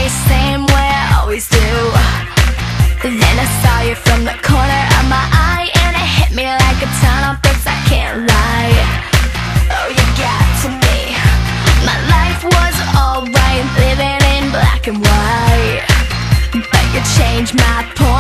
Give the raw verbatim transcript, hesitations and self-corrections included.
me same way I always do. Then I saw you from the corner of my eye, and it hit me like a ton of bricks, I can't lie. Oh, you got to me. My life was alright, living in black and white, but you changed my point.